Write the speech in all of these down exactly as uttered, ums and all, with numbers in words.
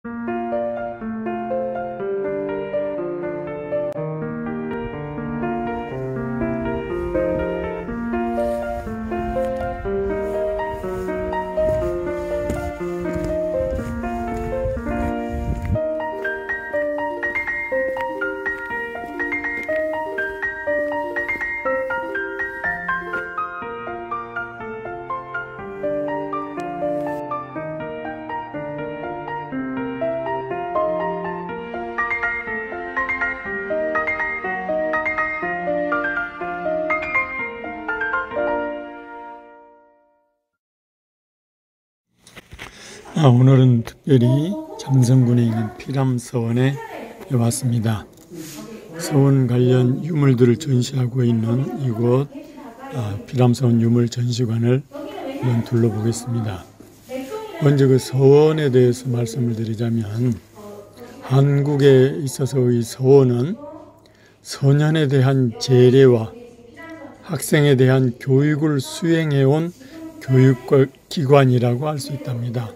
아, 오늘은 특별히 잠성군에 있는 피람서원에 왔습니다. 서원 관련 유물들을 전시하고 있는 이곳 아, 피람서원 유물 전시관을 한번 둘러보겠습니다. 먼저 그 서원에 대해서 말씀을 드리자면, 한국에 있어서의 서원은 소년에 대한 제례와 학생에 대한 교육을 수행해온 교육기관이라고 할 수 있답니다.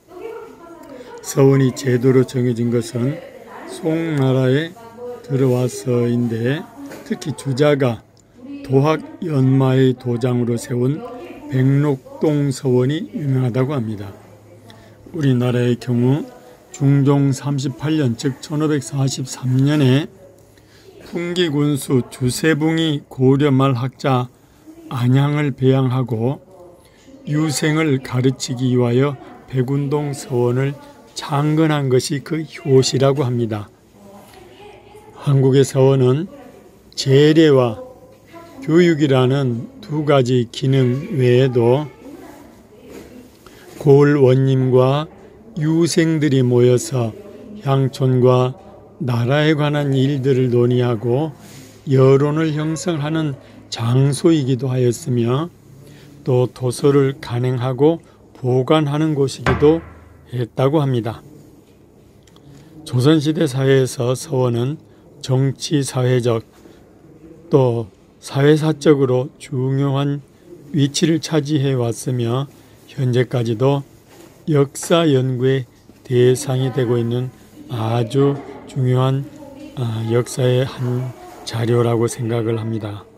서원이 제도로 정해진 것은 송나라에 들어와서인데, 특히 주자가 도학연마의 도장으로 세운 백록동 서원이 유명하다고 합니다. 우리나라의 경우 중종 삼십팔 년 즉 천오백사십삼 년에 풍기군수 주세붕이 고려 말 학자 안양을 배양하고 유생을 가르치기 위하여 백운동 서원을 창건한 것이 그 효시라고 합니다. 한국의 서원은 제례와 교육이라는 두 가지 기능 외에도 고을 원님과 유생들이 모여서 향촌과 나라에 관한 일들을 논의하고 여론을 형성하는 장소이기도 하였으며, 또 도서를 간행하고 보관하는 곳이기도 했다고 합니다. 조선시대 사회에서 서원은 정치, 사회적 또 사회사적으로 중요한 위치를 차지해 왔으며, 현재까지도 역사 연구의 대상이 되고 있는 아주 중요한 역사의 한 자료라고 생각을 합니다.